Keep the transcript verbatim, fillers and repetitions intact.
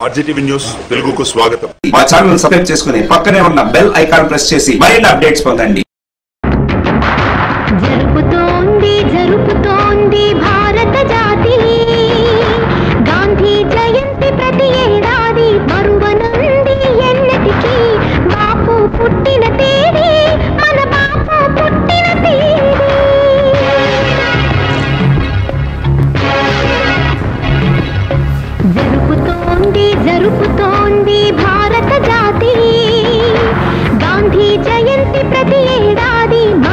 RGTV news తెలుగుకు స్వాగతం. మా ఛానల్ సబ్స్క్రైబ్ చేసుకుని పక్కనే ఉన్న బెల్ ఐకాన్ ప్రెస్ చేసి మరిన్ని అప్డేట్స్ పొందండి. జరుపుతోంది జరుపుతోంది భారత జాతి గాంధీ జయంతి ప్రతి ఏడాది మరువనుంది ఎన్నటికీ బాపు పుట్టిన తేదీ మన బాపు పుట్టిన తేదీ. జరుపుతోంది జరుపుతోంది భారత జాతి గాంధీ జయంతి ప్రతి ఏడాది